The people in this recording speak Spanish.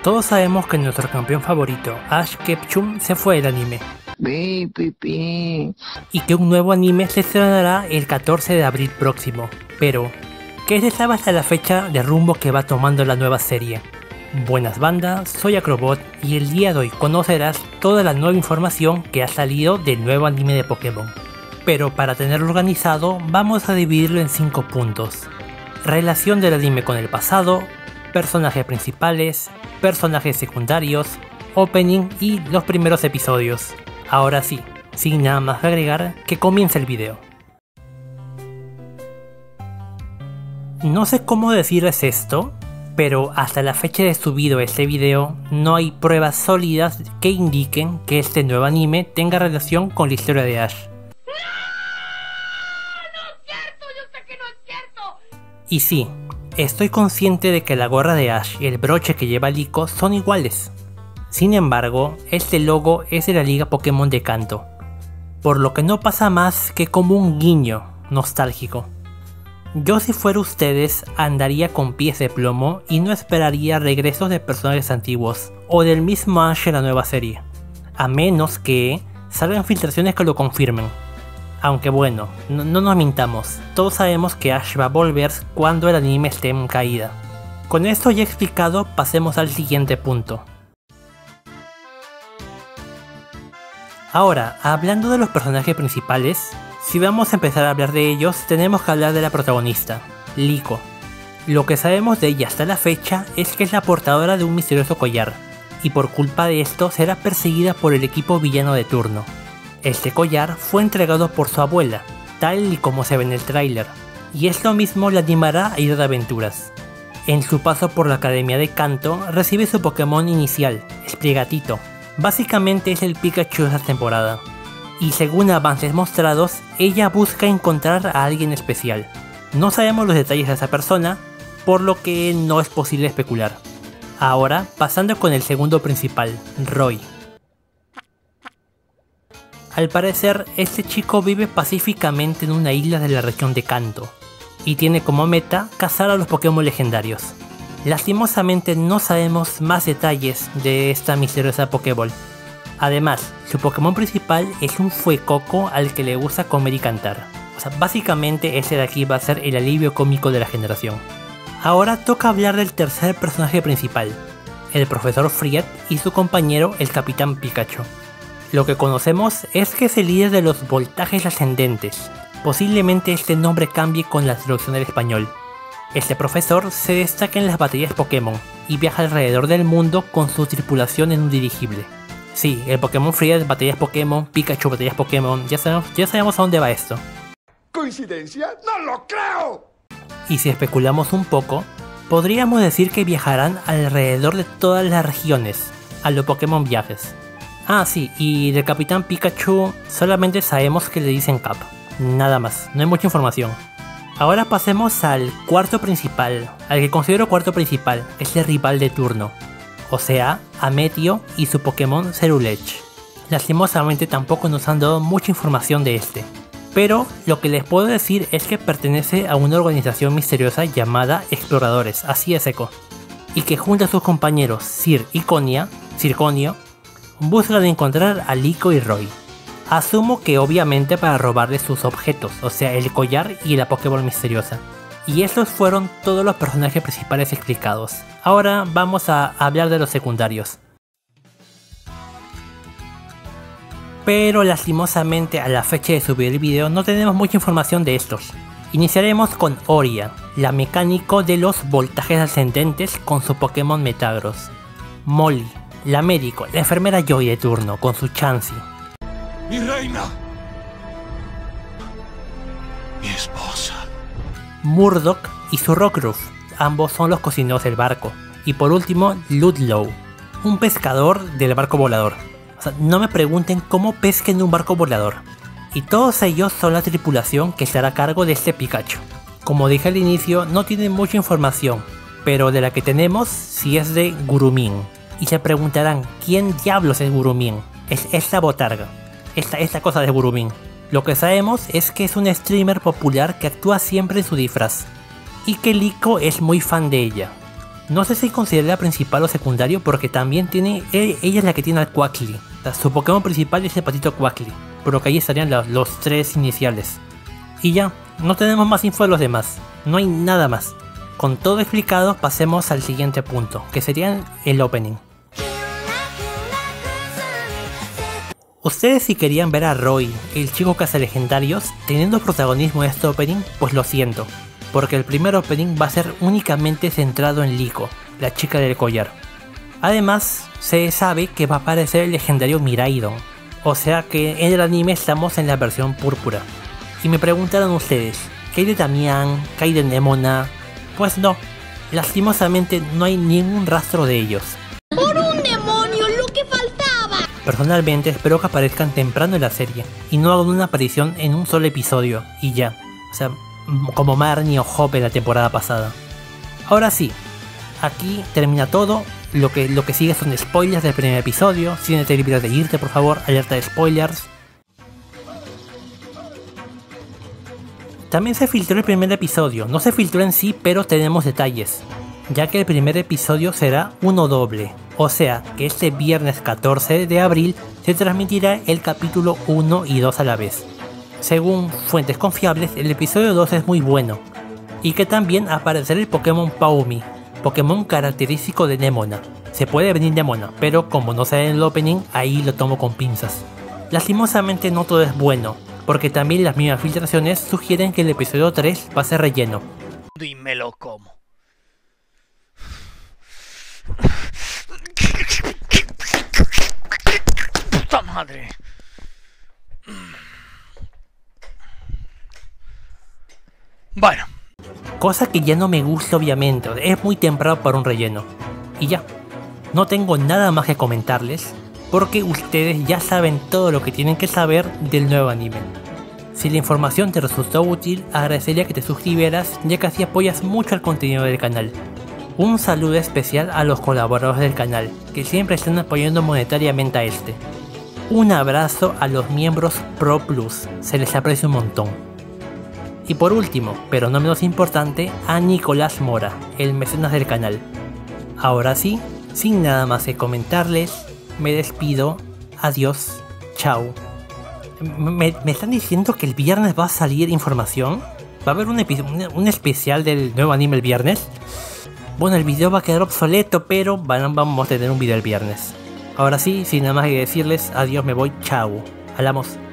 Todos sabemos que nuestro campeón favorito, Ash Ketchum, se fue del anime. Y que un nuevo anime se estrenará el 14 de abril próximo. Pero, ¿qué se sabe hasta la fecha de rumbo que va tomando la nueva serie? Buenas bandas, soy Acrobot y el día de hoy conocerás toda la nueva información que ha salido del nuevo anime de Pokémon. Pero para tenerlo organizado vamos a dividirlo en 5 puntos. Relación del anime con el pasado, personajes principales, personajes secundarios, opening y los primeros episodios. Ahora sí, sin nada más que agregar, que comience el video. No sé cómo decirles esto, pero hasta la fecha de subido este video no hay pruebas sólidas que indiquen que este nuevo anime tenga relación con la historia de Ash. Y sí, estoy consciente de que la gorra de Ash y el broche que lleva Liko son iguales. Sin embargo, este logo es de la Liga Pokémon de Kanto, por lo que no pasa más que como un guiño nostálgico. Yo si fuera ustedes andaría con pies de plomo y no esperaría regresos de personajes antiguos o del mismo Ash en la nueva serie, a menos que salgan filtraciones que lo confirmen. Aunque bueno, no nos mintamos, todos sabemos que Ash va a volver cuando el anime esté en caída. Con esto ya explicado, pasemos al siguiente punto. Ahora, hablando de los personajes principales, si vamos a empezar a hablar de ellos, tenemos que hablar de la protagonista, Liko. Lo que sabemos de ella hasta la fecha es que es la portadora de un misterioso collar, y por culpa de esto será perseguida por el equipo villano de turno. Este collar fue entregado por su abuela, tal y como se ve en el tráiler, y esto mismo la animará a ir de aventuras. En su paso por la Academia de Kanto, recibe su Pokémon inicial, Sprigatito. Básicamente es el Pikachu de esta temporada. Y según avances mostrados, ella busca encontrar a alguien especial. No sabemos los detalles de esa persona, por lo que no es posible especular. Ahora, pasando con el segundo principal, Roy. Al parecer, este chico vive pacíficamente en una isla de la región de Kanto, y tiene como meta cazar a los Pokémon legendarios. Lastimosamente no sabemos más detalles de esta misteriosa Pokéball. Además, su Pokémon principal es un Fuecoco al que le gusta comer y cantar. O sea, básicamente ese de aquí va a ser el alivio cómico de la generación. Ahora toca hablar del tercer personaje principal, el Profesor Friet y su compañero el Capitán Pikachu. Lo que conocemos es que es el líder de los voltajes ascendentes. Posiblemente este nombre cambie con la traducción del español. Este profesor se destaca en las batallas Pokémon y viaja alrededor del mundo con su tripulación en un dirigible. Sí, el Pokémon Friet, batallas Pokémon, Pikachu, batallas Pokémon, ya sabemos a dónde va esto. ¿Coincidencia? ¡No lo creo! Y si especulamos un poco, podríamos decir que viajarán alrededor de todas las regiones, a los Pokémon viajes. Ah sí, y del Capitán Pikachu solamente sabemos que le dicen Cap, nada más, no hay mucha información. Ahora pasemos al cuarto principal, al que considero cuarto principal, es el rival de turno. O sea, a Meteo y su Pokémon Cerulege. Lastimosamente tampoco nos han dado mucha información de este. Pero lo que les puedo decir es que pertenece a una organización misteriosa llamada Exploradores, así de seco. Y que junto a sus compañeros Sir y Circonio, buscan encontrar a Liko y Roy. Asumo que obviamente para robarle sus objetos, o sea el collar y la Pokéball misteriosa. Y estos fueron todos los personajes principales explicados. Ahora vamos a hablar de los secundarios. Pero lastimosamente a la fecha de subir el video no tenemos mucha información de estos. Iniciaremos con Oria, la mecánico de los voltajes ascendentes con su Pokémon Metagross. Molly, la médico, la enfermera Joy de turno con su Chansey. ¡Mi reina! ¡Mi esposa! Murdoch y su Rockruff, ambos son los cocineros del barco. Y por último, Ludlow, un pescador del barco volador. O sea, no me pregunten cómo pesquen un barco volador. Y todos ellos son la tripulación que estará a cargo de este Pikachu. Como dije al inicio, no tienen mucha información, pero de la que tenemos sí es de Gurumin. Y se preguntarán, ¿quién diablos es Gurumin? Es esta botarga, esta cosa de Gurumin. Lo que sabemos es que es un streamer popular que actúa siempre en su disfraz, y que Liko es muy fan de ella. No sé si considera principal o secundario porque también tiene, ella es la que tiene al Quaxly. O sea, su Pokémon principal es el patito Quaxly, por lo que ahí estarían los 3 iniciales. Y ya, no tenemos más info de los demás, no hay nada más. Con todo explicado, pasemos al siguiente punto, que sería el opening. Ustedes si querían ver a Roy, el chico cazalegendarios, teniendo protagonismo en este opening, pues lo siento, porque el primer opening va a ser únicamente centrado en Liko, la chica del collar. Además, se sabe que va a aparecer el legendario Miraidon, o sea que en el anime estamos en la versión púrpura. Y me preguntaron ustedes, ¿qué hay de Damián? ¿Qué hay de Nemona? Pues no, lastimosamente no hay ningún rastro de ellos. ¡Por un demonio, lo que faltaba! Personalmente espero que aparezcan temprano en la serie y no hagan una aparición en un solo episodio y ya, o sea, como Marnie o Hop en la temporada pasada. Ahora sí, aquí termina todo, lo que sigue son spoilers del primer episodio, si no te olvides de irte por favor, alerta de spoilers. También se filtró el primer episodio, no se filtró en sí pero tenemos detalles, ya que el primer episodio será uno doble. O sea, que este viernes 14 de abril se transmitirá el capítulo 1 y 2 a la vez. Según fuentes confiables, el episodio 2 es muy bueno, y que también aparecerá el Pokémon Paumi, Pokémon característico de Nemona. Se puede venir Nemona, pero como no sale en el opening, ahí lo tomo con pinzas. Lastimosamente no todo es bueno, porque también las mismas filtraciones sugieren que el episodio 3 va a ser relleno. Y me lo como. ¡Puta madre! Bueno. Cosa que ya no me gusta obviamente, es muy temprano para un relleno. Y ya, no tengo nada más que comentarles, porque ustedes ya saben todo lo que tienen que saber del nuevo anime. Si la información te resultó útil, agradecería que te suscribieras, ya que así apoyas mucho el contenido del canal. Un saludo especial a los colaboradores del canal, que siempre están apoyando monetariamente a este. Un abrazo a los miembros Pro Plus, se les aprecia un montón. Y por último, pero no menos importante, a Nicolás Mora, el mecenas del canal. Ahora sí, sin nada más que comentarles, me despido, adiós, chao. ¿Me están diciendo que el viernes va a salir información? ¿Va a haber un especial del nuevo anime el viernes? Bueno, el video va a quedar obsoleto, pero vamos a tener un video el viernes. Ahora sí, sin nada más que decirles, adiós, me voy, chao. Hablamos.